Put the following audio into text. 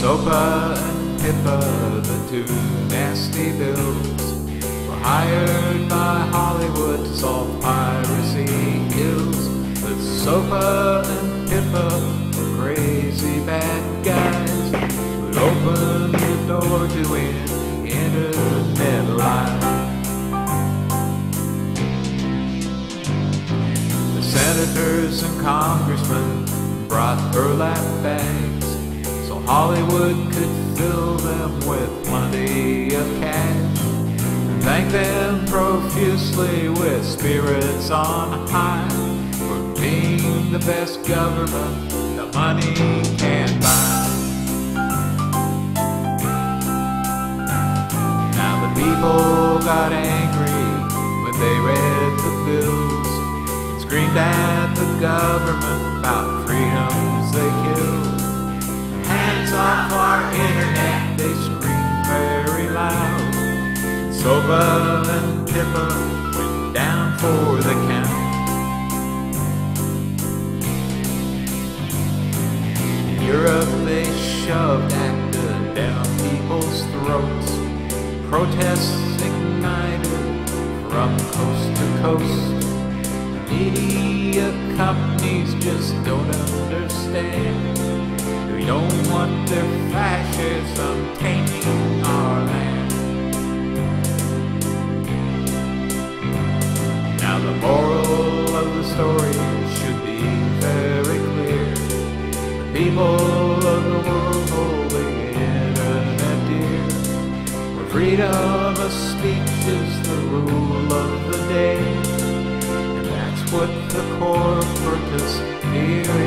Sopa and Pippa, the two nasty bills, were hired by Hollywood to solve piracy ills. But Sopa and Pippa were crazy bad guys who'd open the door to an internet life. The senators and congressmen brought burlap bags so Hollywood could fill them with plenty of cash, and thank them profusely with spirits on high for being the best government the money can buy. Now the people got angry when they read the bills and screamed at the government about freedoms they killed. Hands off our internet, they screamed very loud. Sopa and Pippa went down for the count. In Europe they shoved ACTA down people's throats. Protests ignited from coast to coast. Media companies just don't understand. We don't want their fascism tainting our land. Now the moral of the story should be very clear. The people of the world hold the internet dear, where freedom of speech is the rule of the day. What the corporatist fear